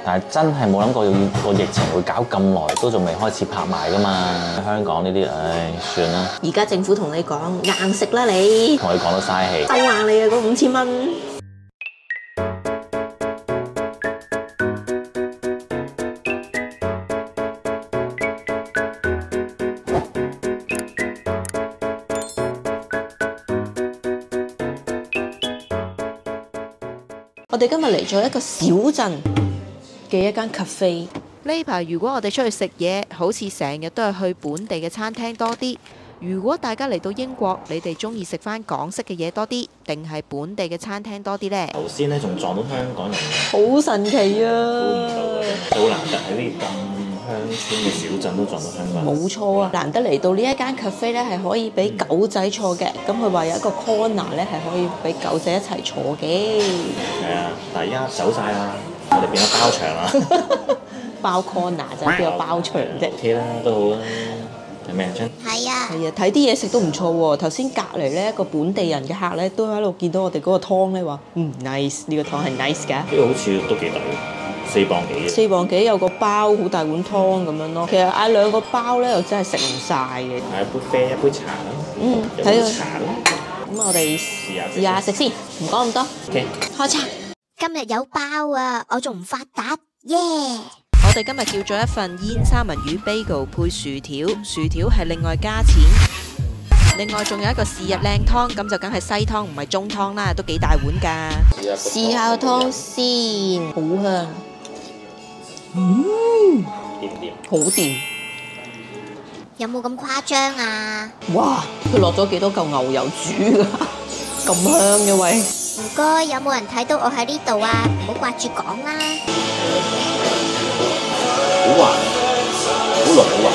但係真係冇諗過個疫情會搞咁耐，都仲未開始拍賣㗎嘛。香港呢啲，唉，算啦。 而家政府同你講硬食啦你， 同你講都嘥氣。 收硬你啊嗰5000蚊。我哋今日嚟咗一個小鎮嘅一間 cafe。 呢排如果我哋出去食嘢，好似成日都係去本地嘅餐廳多啲。如果大家嚟到英國，你哋中意食翻港式嘅嘢多啲，定係本地嘅餐廳多啲呢？ 頭先咧仲撞到香港人， 好神奇啊！ 估唔到嘅，好難得喺呢咁鄉村嘅小鎮都撞到香港人。 冇錯啊，難得嚟到呢一間 cafe 咧，係可以俾狗仔坐嘅。咁佢話有一個 corner 咧，係可以俾狗仔一齊坐嘅。 係啊，但係而家走晒啦，我哋變咗包場啦。 包 corner 就邊有包場啫 ？OK 啦，都好啦。係咩真？ 係啊， 係啊，睇啲嘢食都唔錯喎。頭先隔離咧一個本地人嘅客咧，都喺度見到我哋嗰個湯咧，話nice， 呢個湯係 nice 㗎。 呢個好似都幾抵，4磅幾。 4磅幾有個包，好大碗湯咁樣咯。其實嗌2個包咧，又真係食唔晒嘅。 嗌一杯啡，一杯茶啦。 睇佢茶啦。 咁我哋試下食先，唔講咁多。 OK， 開餐。 今日有包啊，我仲唔發達耶！ 我哋今日叫咗一份煙三文魚 bagel 配薯條，薯條係另外加錢。另外仲有一個是日靚湯，咁就梗係西湯唔係中湯啦，都幾大碗㗎。 試下個湯先，好香。 掂唔掂？ 好掂。 有冇咁誇張啊？ 哇！佢落咗幾多嚿牛油煮㗎？咁香嘅喂！ 唔該，有冇人睇到我喺呢度啊？唔好掛住講啦。 好滑，好濃好滑。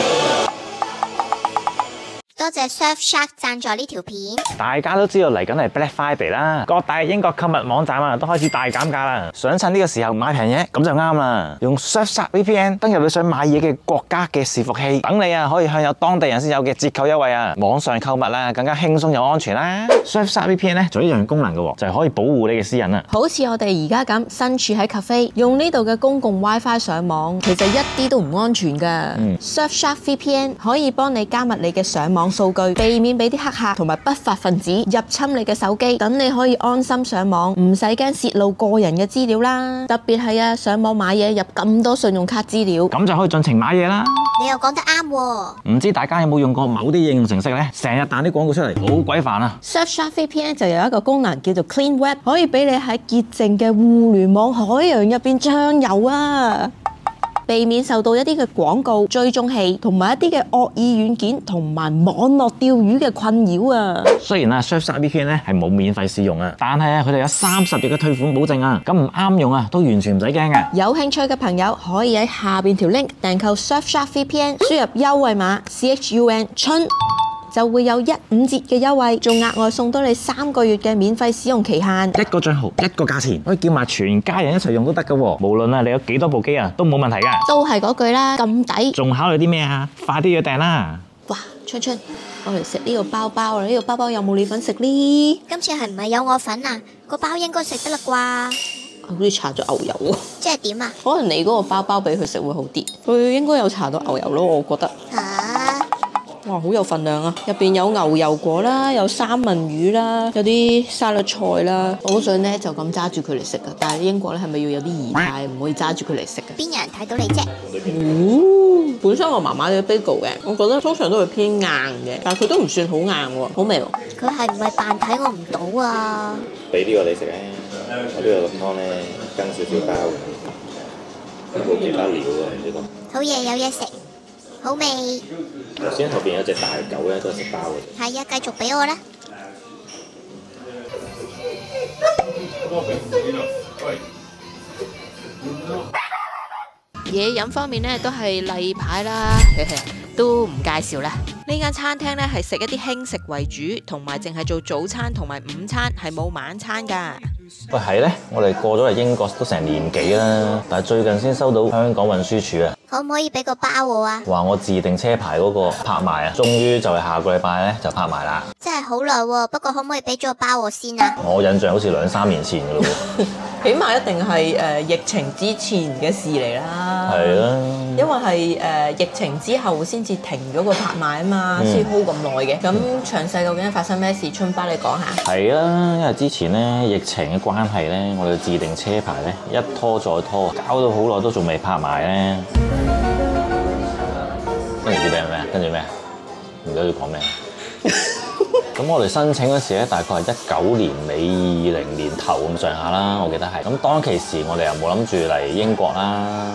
多謝 Surfshark 贊助呢條片。 大家都知道嚟緊係 Black Friday 啦，各大英國購物網站啊都開始大減價啦，想趁呢個時候買平嘢咁就啱啦。用 Surfshark VPN 登入你想買嘢嘅國家嘅伺服器，等你啊可以享有當地人先有嘅折扣優惠啊！網上購物啦更加輕鬆又安全啦。Surfshark VPN 咧仲有一樣功能嘅喎，就係可以保護你嘅私隱啊！ 好似我哋而家咁身處喺 cafe，用呢度嘅公共 WiFi 上網，其實一啲都唔安全㗎。Surfshark VPN 可以幫你加密你嘅上網數據，避免俾啲黑客同埋不法分子入侵你嘅手機，等你可以安心上網，唔使驚泄露個人嘅資料啦。特別係上網買嘢入咁多信用卡資料， 咁就可以盡情買嘢啦。 你又講得啱喎。 唔知大家有冇用過某啲應用程式呢？成日彈啲廣告出嚟，好鬼煩啊！ Surfshark VPN 就有一個功能叫做 Clean Web， 可以俾你喺潔淨嘅互聯網海洋入邊暢遊啊！避免受到一啲嘅廣告、追蹤器同埋一啲嘅惡意軟件同埋網絡釣魚嘅困擾啊！ 雖然Surfshark VPN 咧係冇免費試用啊，但係佢哋有30日嘅退款保證啊，咁唔啱用都完全唔使驚嘅。 有興趣嘅朋友可以喺下邊條 link 訂購 Surfshark VPN， 輸入優惠碼 CHUN 春，就會有15折嘅優惠，仲額外送多你3個月嘅免費使用期限。 一個帳號一個價錢，可以叫埋全家人一齊用都得㗎喎。無論你有幾多部機都冇問題㗎。 都係嗰句啦，咁抵。 仲考慮啲咩啊？快啲約訂啦！ 哇，春春，我嚟食呢個包包啦！呢個包包有冇你份食呢？ 今次係唔係有我份啊？個包應該食得啦啩？ 好似搽咗牛油喎。 即係點啊？ 可能你嗰個包包俾佢食會好啲。佢應該有搽到牛油咯，我覺得。哇，好有份量啊！入邊有牛油果啦，有三文魚啦，有啲沙律菜啦。我好想咧就咁揸住佢嚟食啊！但係英國咧係咪要有啲儀態，唔可以揸住佢嚟食嘅？ 邊有人睇到你啫？ 本身我麻麻嘅 bagel 嘅，我覺得通常都會偏硬嘅，但係佢都唔算好硬喎，好味喎。 佢係唔係扮睇我唔到啊？ 俾呢個你食啊！我呢個湯咧跟少少包嘅，冇其他料啊，唔知道。 好嘢，有嘢食，好味。 頭先後邊有隻大狗咧，都係食包嘅。 係啊，繼續俾我啦。 嘢飲方面咧都係例牌啦，都唔介紹啦。呢間餐廳咧係食一啲輕食為主，同埋淨係做早餐同埋午餐，係冇晚餐噶。 喂，係咧，我哋過咗嚟英國都成年幾啦，但係最近先收到香港運輸署啊， 可唔可以俾個包我啊？ 話我自定車牌嗰個拍賣啊，終於就係下個禮拜咧就拍賣啦。 真係好耐喎，不過可唔可以俾咗個包我先啊？ 我印象好似2-3年前噶咯喎。 起碼一定係疫情之前嘅事嚟啦。 係啊， 因為係疫情之後先至停咗個拍賣啊嘛，先 hold 咁耐嘅。咁詳細究竟發生咩事？春巴你講下。 係啊，因為之前咧疫情嘅關係咧，我哋自定車牌咧一拖再拖，搞到好耐都仲未拍賣咧。跟住啲咩？跟住咩？唔知要講咩？咁我哋申請嗰時咧，大概係19年尾20年頭咁上下啦，我記得係。咁當其時我哋又冇諗住嚟英國啦。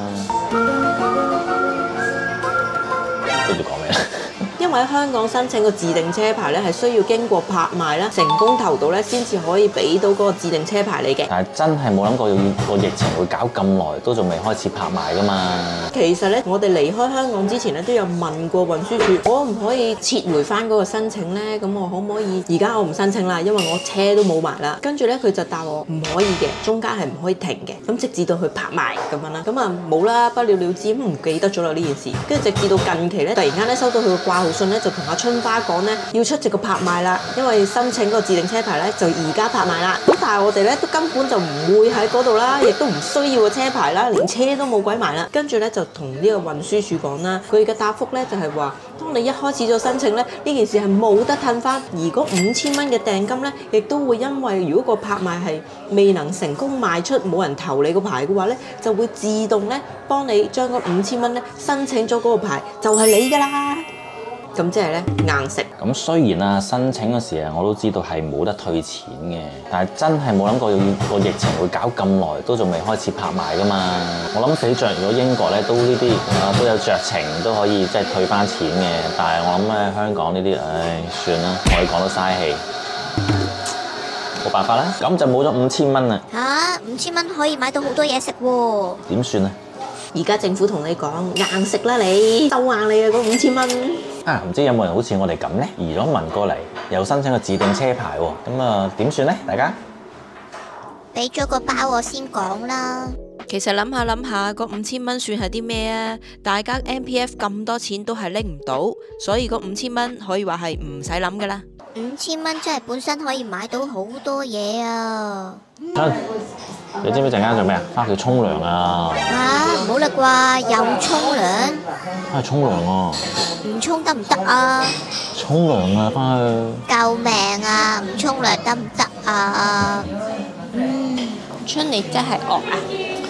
跟住講咩？ 因為喺香港申請個自定車牌咧，係需要經過拍賣啦，成功投到咧，先至可以俾到嗰個自定車牌你嘅。 但係真係冇諗過個疫情會搞咁耐，都仲未開始拍賣噶嘛。 其實咧，我哋離開香港之前咧，都有問過運輸署，可唔可以撤回翻嗰個申請咧？咁我可唔可以而家我唔申請啦，因為我車都冇埋啦。跟住咧，佢就答我唔可以嘅，中間係唔可以停嘅。咁直至到去拍賣咁樣啦，咁啊冇啦，不了了之，唔記得咗啦呢件事。跟住直至到近期咧，突然間咧收到佢個掛號信咧，就同阿春花講咧要出席個拍賣啦，因為申請個自定車牌咧就而家拍賣啦。咁但係我哋咧都根本就唔會喺嗰度啦，亦都唔需要個車牌啦，連車都冇鬼埋啦。跟住咧就同呢個運輸署講啦，佢嘅答覆咧就係話，當你一開始咗申請咧，呢件事係冇得褪翻，而嗰5000蚊嘅訂金咧，亦都會因為如果個拍賣係未能成功賣出，冇人投你個牌嘅話咧，就會自動咧幫你將嗰5000蚊咧申請咗嗰個牌，就係你㗎啦。咁即係咧硬食。 咁雖然啊申請嗰時啊，我都知道係冇得退錢嘅，但係真係冇諗過個疫情會搞咁耐，都仲未開始拍賣噶嘛。我諗比着如果英國咧都呢啲都有酌情都可以即係退翻錢嘅，但係我諗咧香港呢啲，唉算啦，我哋講都嘥氣，冇辦法啦。咁就冇咗5000蚊啦。 吓，5000蚊可以買到好多嘢食喎。 點算啊？ 而家政府同你講硬食啦，你收硬你嘅嗰5000蚊。 啊，唔知有冇人好似我哋咁呢？移咗民過嚟，又申請個自定車牌喎，咁啊點算呢？大家俾咗個包我先講啦。 其實諗下，嗰5000蚊算係啲咩啊？大家 MPF 咁多錢都係拎唔到，所以嗰5000蚊可以話係唔使諗噶啦。 5000蚊真係本身可以買到好多嘢啊！ 你知唔知陣間做咩啊？翻去沖涼啊！ 吓，唔好啦啩，又沖涼？ 翻去沖涼啊！ 唔沖得唔得啊？ 沖涼啊！翻去。 救命啊！唔沖涼得唔得啊？ 春你真係惡啊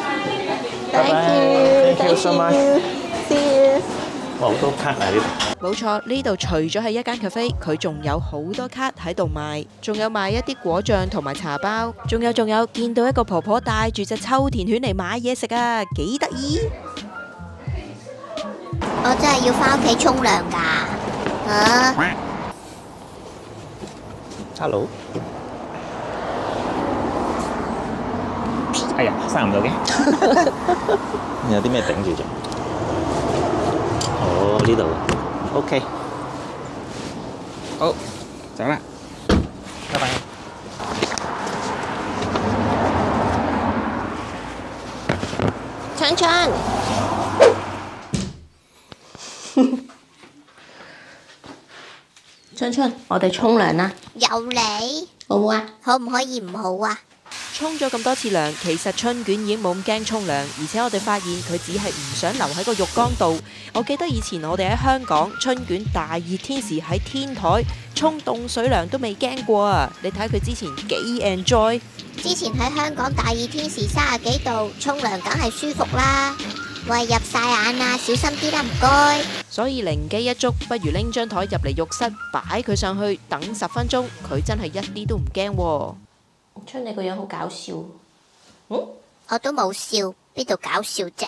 Thank you so much. See you. 哇，好多卡啊呢度。 冇錯，呢度除咗係一間 cafe，佢仲有好多卡喺度賣，仲有賣一啲果醬同埋茶包，仲有，見到一個婆婆帶住隻秋田犬嚟買嘢食啊，幾得意！ 我真係要翻屋企沖涼㗎。啊 Hello。哎呀，生唔到嘅。有啲咩頂住咗？哦，呢度。OK。好，走啦。拜拜。 春春，春春，我哋沖涼啦， 又嚟， 好唔好啊？ 可唔可以唔好啊？ 沖咗咁多次涼，其實春卷已經冇咁驚沖涼，而且我哋發現佢只係唔想留喺個浴缸度。我記得以前我哋喺香港春卷大熱天時喺天台沖凍水涼都未驚過啊！你睇佢之前幾 enjoy。 之前喺香港大熱天時30幾度，沖涼梗係舒服啦。喂，入晒眼啊，小心啲啦，唔該。 所以靈機一觸，不如拎張台入嚟浴室擺佢上去，等10分鐘，佢真係一啲都唔驚喎。 春你個樣好搞笑， 我都冇笑，邊度搞笑啫？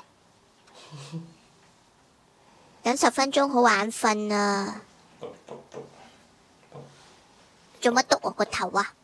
等10分鐘好眼瞓啊！做乜篤我個頭啊？